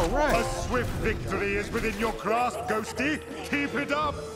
All right. A swift victory is within your grasp, Ghosty. Keep it up.